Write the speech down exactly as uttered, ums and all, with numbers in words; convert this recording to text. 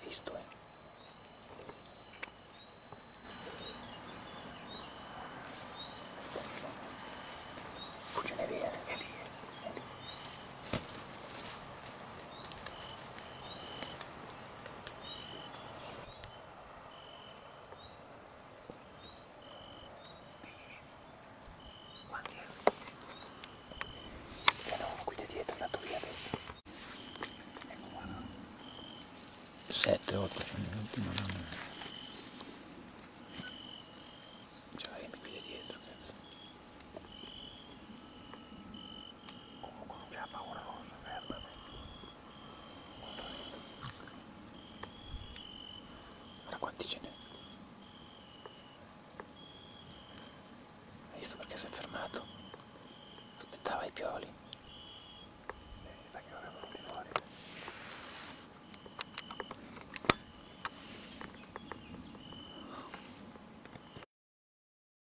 visto, eh. Fuggine via, è lì, è lì. Quanti è? Che no, qui da dietro è andato via adesso. Ecco qua. sette, otto, minuti, ma non è. Ce l'avevi qui da dietro, cazzo. Comunque non c'ha paura rossa, fermati. Guarda quanti ce n'è. Hai visto perché si è fermato? Aspettava i pioli.